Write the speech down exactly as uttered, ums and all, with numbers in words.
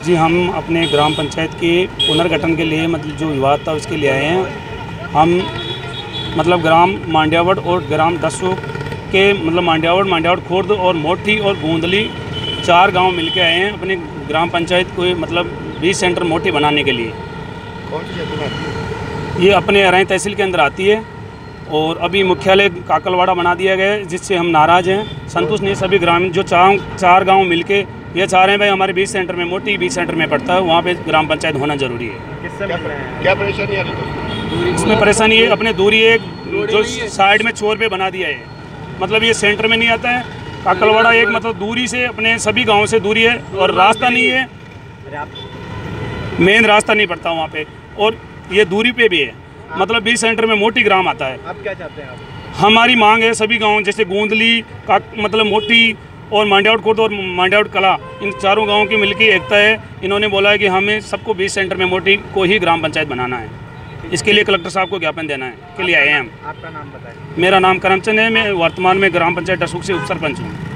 जी, हम अपने ग्राम पंचायत के पुनर्गठन के लिए मतलब जो विवाद था उसके लिए आए हैं। हम मतलब ग्राम मांड्यावड़ और ग्राम दसू के मतलब मांड्यावड़ मांड्यावड़ खुर्द और मोठी और गूंदली चार गांव मिलके आए हैं अपने ग्राम पंचायत को मतलब बीस सेंटर मोठी बनाने के लिए। कौन सी क्षेत्र में आती है? ये अपने अराई तहसील के अंदर आती है और अभी मुख्यालय काकलवाड़ा बना दिया गया है, जिससे हम नाराज़ हैं, संतुष्ट नहीं। सभी ग्रामीण जो चार चार गाँव मिलके ये चाह रहे हैं भाई हमारे बीस सेंटर में मोटी बीस सेंटर में पड़ता है, वहाँ पे ग्राम पंचायत होना जरूरी है। क्या, क्या परेशानी आ रही है? इसमें परेशानी है अपने दूरी एक जो साइड में छोर पे बना दिया है, मतलब ये सेंटर में नहीं आता है। काकलवाड़ा एक मतलब दूरी से अपने सभी गाँव से दूरी है और रास्ता नहीं है, मेन रास्ता नहीं पड़ता वहाँ पे, और ये दूरी पे भी है, मतलब बीस सेंटर में मोटी ग्राम आता है। आप क्या चाहते हैं? आप हमारी मांग है सभी गांव जैसे गोंदली का मतलब मोटी और मांड्यावड़ खुर्द और मांड्यावड़ कला, इन चारों गांवों की मिलकर एकता है। इन्होंने बोला है कि हमें सबको बीस सेंटर में मोटी को ही ग्राम पंचायत बनाना है। इसके लिए कलेक्टर साहब को ज्ञापन देना है के लिए आए हैं हम। आपका नाम बताएं। मेरा नाम करमचंद है, मैं वर्तमान में ग्राम पंचायत डसूक से उप सरपंच हूँ।